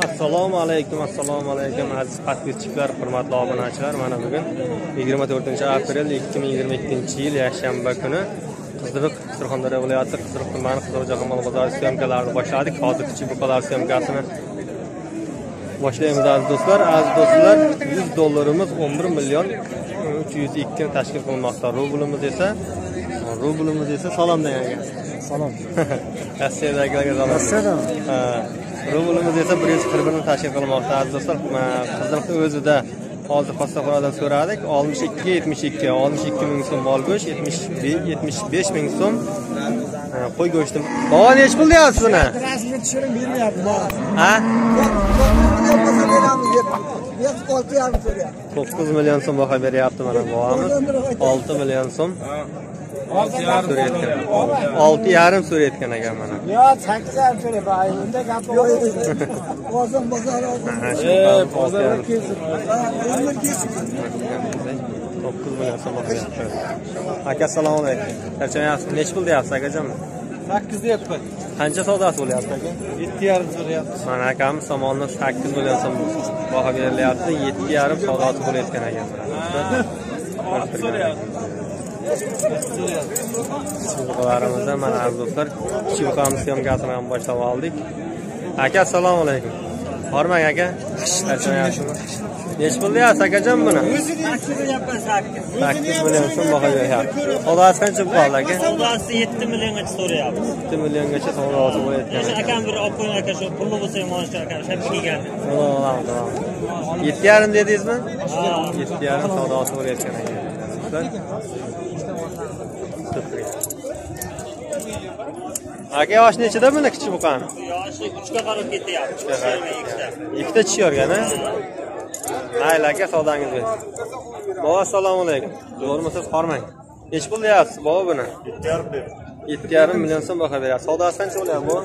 Assalomu alaykum aziz podpischilar, hurmatli obunachilar. Mana bugun 24-aprel 2022-yil yakshanba kuni Qiziriq, Surxondaryo viloyati Qiziriq tumani Qiziljo'xon bozori syomkalarini boshladik. Hozir kichik buqalar syomkasini boshlaymiz aziz do'stlar. Aziz do'stlar, $100 11 million 302 tashkil qilmoqda. Rublimiz esa salom degan. Salom. Rossiyadagilarga salom. Rossiyadan. Rublimiz esa 141 tashkil qilmoqda aziz do'stlar. Qiziriqning o'zida hozir xostaxonadan so'radik. 62 ming so'm mol go'sht, 75 ming so'm qo'y go'shti. Baba nech pul deyapsiz buni? Rasmga tushirib bermayapti. Ha? 9 million so'm baho beryapti mana babamiz. 6 million so'm. 6,5 so'rayotgan ekan mana. Yo, 8,5 so'rayapti. Unda gap yo'q. Bozor bozor. Bozor kelsin. 9 million so'm baho beryapti. Aka assalomu alaykum. Charchamayapsiz? Nech pul deyapsiz akajon? 8 deyapman. Qancha savdosi bo'lyapti aka? 7,5 so'rayapti. Mana akamiz tomonidan 8 million so'm baho berilyapti. 7,5 savdosi bo'layotgan ekan mana. Chibuqalarimizdan mana aziz do'stlar, chibuqamiz syomkasini ham boshlab oldik. Aka assalomu alaykum. Hormang aka. Nech pul deyapsiz akajon buni? 8 million so'm baho beryapti. Savdosi qancha qoldi aka? Savdosi 7 milliongacha so'rayapti. 7 milliongacha savdosi bo'layotgan. Akam bir olib qo'ying aka, shu pulli bo'lsa ham olishga aka, shab kelgan. Tamam. 7,5 dedingizmi? 7,5 savdosi bo'layotgan ekan. Aka yosh nechida buni kichik buqani? Yoshi 3 ga qarab ketyapti. 2ta chiyorgan a? Mayli aka, savdangiz bersin. Baba assalomu alaykum. Bo'lmasa hormang. Nech pul deyapsiz baba buni? 7,5 million so'm baho beryapti. Savdosi qancha bo'lyapti bu?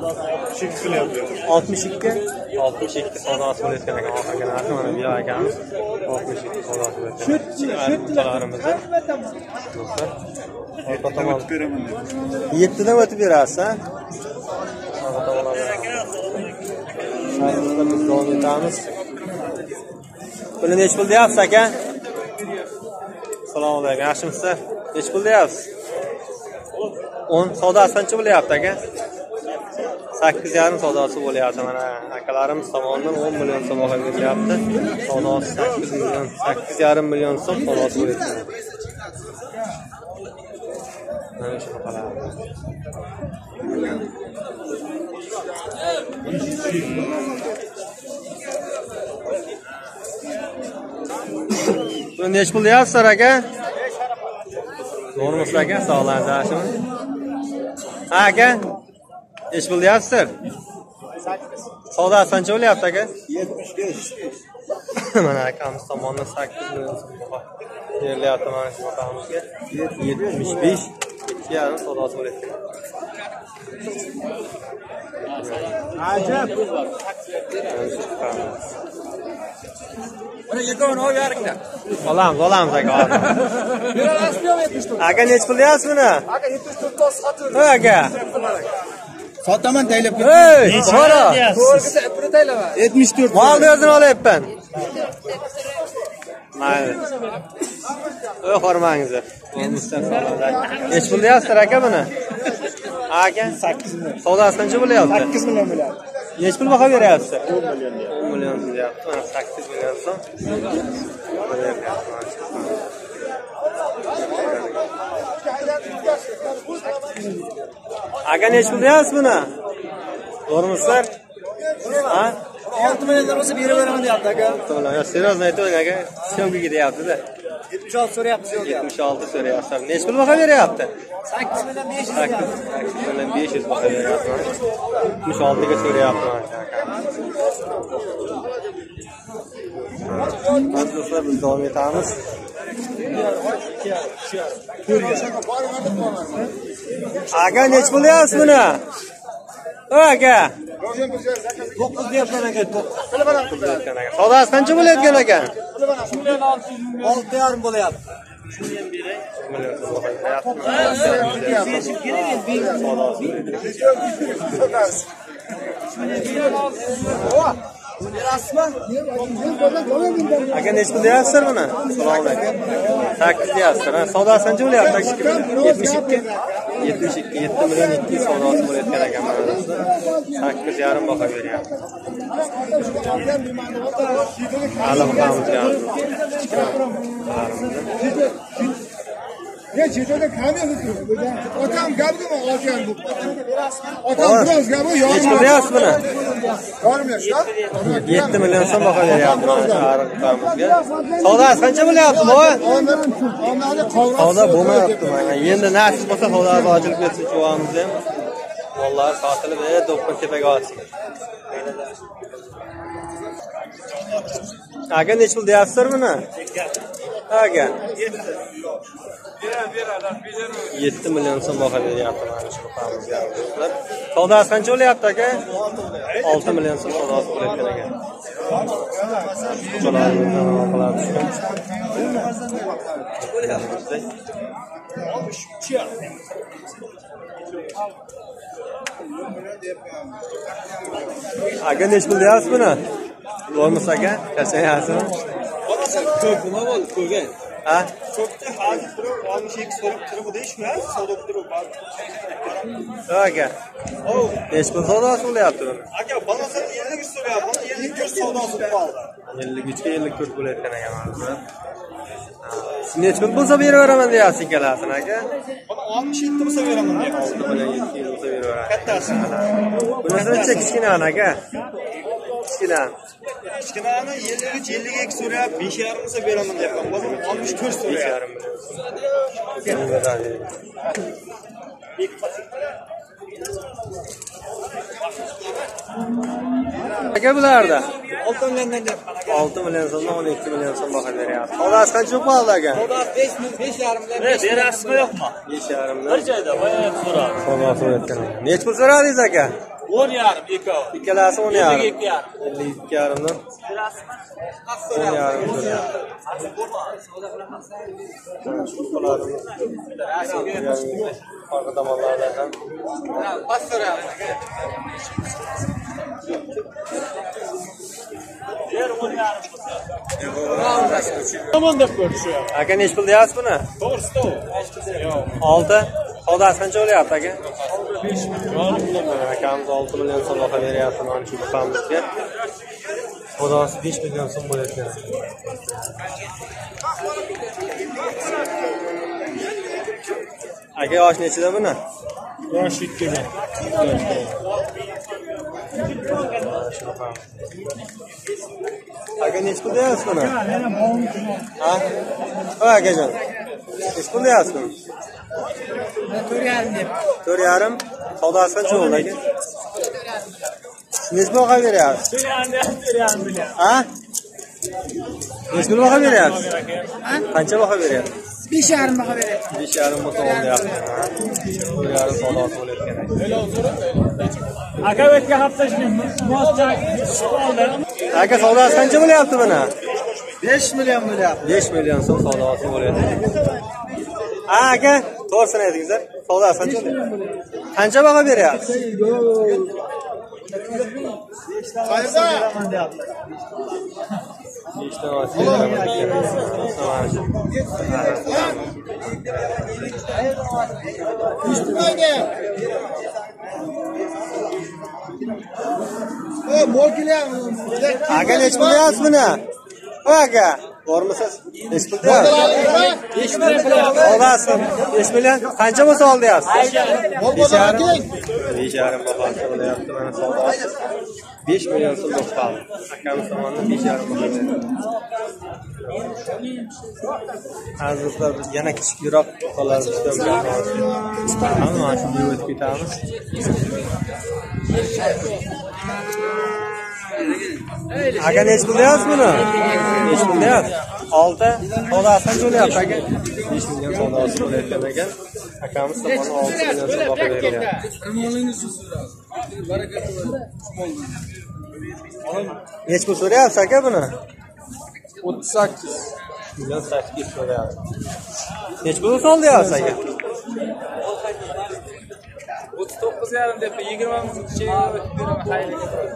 62 savdosi bo'layotgan ekan. Oxirgi narxi mana bu akamiz 62 savdosi bo'layotgan. Shutlarimizda. Do'stlar, orqa tomon 7dan o'tib berasiz, ha? Orqa tomonda. Shayximizda biz davom etamiz. Buni nech pul deyapsiz aka? Assalomu alaykum. Yaxshimisiz? Nech pul deyapsiz? 10 savdosi qancha bo'lyapti aka? 8,5 savdosi bo'lyapti. Mana akalarimiz tomonidan 10 million so'm baho berilyapti. Savdosi 8,5 million so'm savdosi bo'lyapti. Mana shu qoladi. Buni nech pul deyapsiz aka? To'g'rimi aka? Sog'lig'ingiz yaxshimi? Ha aka? Nech pul deyapsiz? 8. Savdosi qancha bo'lyapti aka? 75. Mana akamiz tomonidan 8 million so'm berilyapti mana shu akamizga. 75. 7,5 savdosi bo'lyapti. Ajab. Buni yekon o'yarikda. Olamiz aka. Aka nech pul deyapsiz buni? Aka 74 sotib. Aka. Sotaman taylab ket. Ey, qora. To'g'risi puli taylaba. 74. Molni o'zini olyapman. Mayli. O'y hormangiz. Nech pul deyapsiz aka buni? Aka 8 million. Savdosi qancha bo'lyapti? 8 million bo'lyapti. Nech pul baho beryapsiz? 10 million deyapti. Mana 8 million so'm. Aka nech pul deyapsiz buni? To'g'rimisizlar? Ha? 6 milliondan bo'lsa berib beraman deyapti aka. Yo, seriyozno aytavering aka. Syomkaga deyapti-da. 76 so'rayapti syomka. 76 so'rayapti. Nech pul baho beryapti? 8 million 500 8 million 500 baho beryapti. 76 ga so'rayapti mana aka. Do'stlar, biz davom etamiz. Aka nech pul deyapsiz buni? Aka 9 deyapman aka. 9 deyapman aka. Savdosi qancha bo'layotgan aka? 6,5 bo'lyapti. Aka nechi pul deyapsizlar buni? Salom aka. 8 deyapsizlar. Ha, savdosi qancha bo'lyapti? 72. 72, 7 million 200 savdosi bo'layotgan ekan mana do'stlar. 8,5 baho beryapti. Hali buqamizga. Ya chetida kamera turibdi. Otam gapdimi olgan bu. Otam biroz gapi yo'q. Nechi pul deyapsiz buni? Yorim yoshlar. 7 million so'm baho beryapti mana shu ariqamizga. Savdosi qancha bo'lyapti bu? Savdo bo'lmayapti mana. Endi nasib bo'lsa savdosi ochilib ketsin chuvamizda ham. Vallahi sotilib, do'ppi tepaga olsin. Aka nechi pul deyapsizlar buni? Aka 7 million so'm baho beryapti mana shu buqamizga do'stlar. Savdosi qancha bo'lyapti aka? 6 million so'm savdosi bo'layotgan ekan. Aka nechi pul deyapsiz buni? Bo'lmas aka, qachanyapsizmi? Ko'p nima bo'ldi ko'rgan? Ha? Ko'pda hozir turib 62 so'rab turib deyishmas, savdo turib. Aka. Nechi pul savdosi bo'lyapti buni? Aka, balansa 53 so'rayapman, 54 savdosi qoldi. 53 ga 54 bo'layotgan ekan mana. Nechi pul bo'lsa beraveraman deyapsiz ikkalasini aka? Buni 67 bo'lsa beraman deyapsiz. 6 million 700 bo'lsa beraveraman. Kattasi. Bunisi kichkinani aka. Kichkinani. Kichkinani 53 52 so'rayap, 5,5 bo'lsa beraman deyapman. Bozor 64 so'rayap. 5,5 million. Aka bularda 6 milliondan deyapman aka. 6 million so'mdan 12 million so'm baho beryapti. Savdosi qancha qoldi aka? Savdosi 5,5 million. Berasizmi yo'qmi? 5,5 million. Bir joyda boya so'rab. Savdosi bo'layotgan. Nechi pul so'radingiz aka? 10,5 ikkovi. Ikkalasi 10,5. 52,5. 52,5 dan 10,5 so'rayapti. Orqa tomonlarda ham Pas so'rayapman aka. Tomon deb ko'rishyapti. aka nechi pul deyapsiz buni? To'g'risi. 6. Savdosi qancha bo'lyapti aka? Akamiz 6 million so'm baho beryapti mana shu buqamizga. Savdosi 5 million so'm bo'layotgan. Aka yosh nechida buni? Yosh 2 ga. Aka nechi pul deyapsiz buni? Ha? Ha akajon. Nechi pul deyapsiz buni? 4,5 deb. 4,5. Savdosi qancha bo'ldi aka? Nechi baho beryapsiz? 4,5 million. Ha? Nechi pul baho beryapsiz? Qancha baho beryapsiz? 5,5 baho beryapti. 5,5 bo'lsa olyapti. 4,5 savdosi bo'layotgan ekan. Aka o'tgan hafta moscha oldi. Aka savdosi qancha bo'lyapti buni? 5 million bo'lyapti. 5 million so'm savdosi bo'lyapti. Ha aka, to'g'risini aytingizlar. Savdosi qancha bo'lyapti? Qancha baho beryapsiz? Qayerda? Nechta vosita? Eshitmaydi. Mol kelyapti. Aka nechi pul deyapsiz buni? Aka, bormisiz? Nechi pul deyapsiz? 5 million. Savdosi 5 million. Qancha bo'lsa ol deyapsiz? 5,5. 5,5 bahosi bo'lyapti mana savdosi. 5 million so'm bo'lib qoldi. Akamiz tomonidan 5,5 baho. Azizlar biz yana kichikroq qolarmizdan hamma shunday o'tib ketamiz. Aka nechi pul deyapsiz buni? Nechi pul deyapsiz? 6. Savdosi qancha bo'lyapti aka? 5 million savdosi bo'layotgan ekan. Akamiz tomonidan 6 million so'm baho beryapti. Nechi pul so'rayapsiz aka buni? 38. Million 8 so'rayapti. Nechi pul so'l deyapsiz aka? 39 9,5 deb 20 ming chekiga o'tib beraman. Xayr.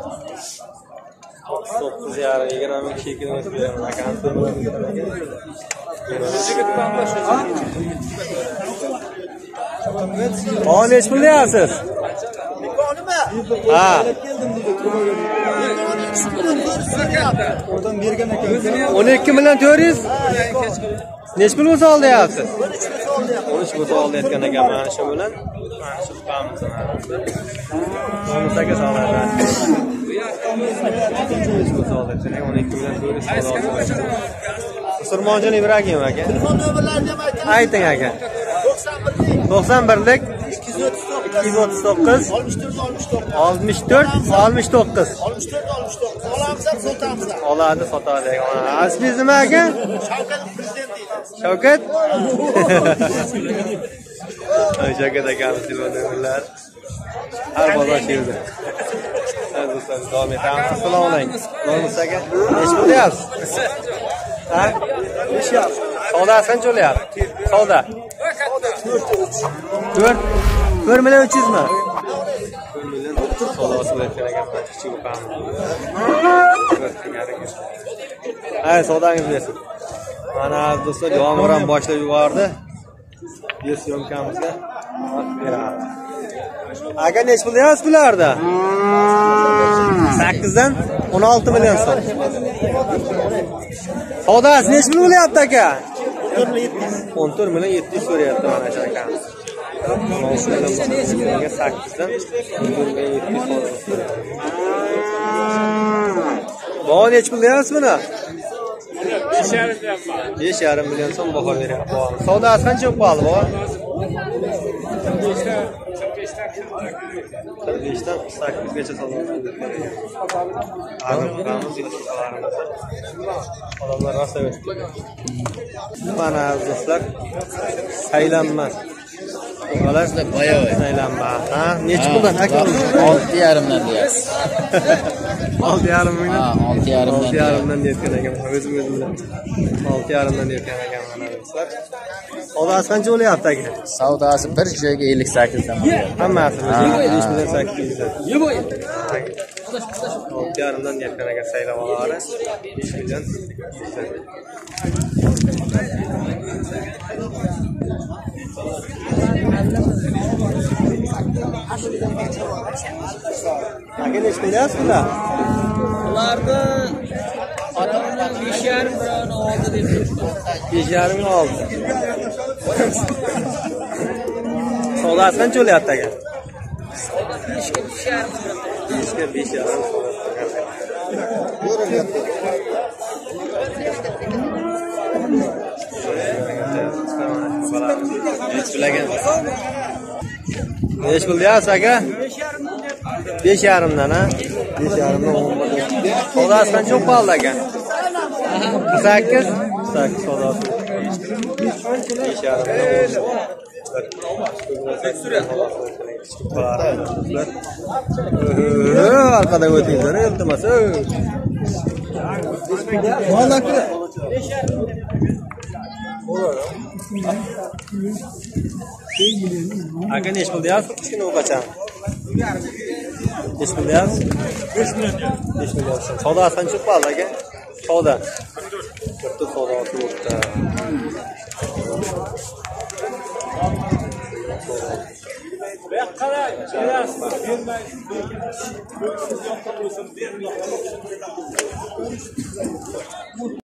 9,5 20 ming chekiga o'tib beraman. Akasi Hol nech pul deyapsiz? Ha. Oradan bergan ekan. 12 million 400. Nech pul bo'lsa ol deyapsiz? 13 bo'lsa ol deyotgan ekan mana shu bilan. Mana shu qamiz. Qo'msaga so'radi. 12 million 400. Surmonjon Ibragimov aka. Telefon nomerlarini ham aytamiz. Ayting aka. 91lik 239 64 69 Olamiz ham sotamiz. oladi sotadi. Aslingiz nima aka? Shavkat prezident deydi. Shavkat? Shavkat akamiz deganlar. Har bozor yerda. Do'stlar, davom etamiz. Assalomu alaykum. Nomus aka, nech pul deyapsiz? Ha? 5,5. Savdosi qancha bo'lyapti? Savdo. 4 million 300 mi? 4 million 300 savdosi bo'layotgan ekan mana kichik uqamiz. Ay, savdangiz bersin. Mana do'stlar, yomg'ir ham boshlab yubordi. Bir syomkamizga beramiz. Aka nech pul deyapsiz bularda? 8 dan 16 million so'm. Savdosi nech pul bo'lyapti aka? 14 million 700 so'rayapti mana shu akamiz. 8 dan 14 million 700 so'rayapti. Bu nech pul deyapsiz buni? 5,5 million so'm baho beryapti. Savdosi qancha bo'lib qoldi bu? 45 dan 8 gacha savdosi. Odamlar rosa o'tdi. Mana do'stlar, saylanma. Ularlar boyoy saylanma. Ha, nech puldan aka? 6,5 dan deyapsiz. 6,5 mingdan. Ha, 6,5 dan deyotgan ekan. O'zim bilan 6,5 dan deyotgan ekan mana do'stlar. Savdosi qancha bo'lyapti aka? Savdosi bir joyga 58 dan bo'lyapti. Hammasi 5800. 6,5 dan deyotgan ekan saylavolari. 5 million. Aka nech qilyapsiz bular? Ularni otamdan 5,5 bilan oldi deb turibdi. 5,5 oldi. Savdosi qancha bo'lyapti aka? 5,5 Nech pul deyapsiz aka? 5,5 dan ha? 5,5 dan 10 million. Savdosi qancha bo'lib qoldi aka? 8 savdosi. 5,5 arqadan o'tingizlar, iltimos. Aka nech pul deyapsiz? Kichkina o'qacham. Nech pul deyapsiz? 5 million. 5 million. Savdosi qancha qoldi aka? Savdo. 44 savdosi o'tdi. Bu yoqqa qarang. Bermaysiz.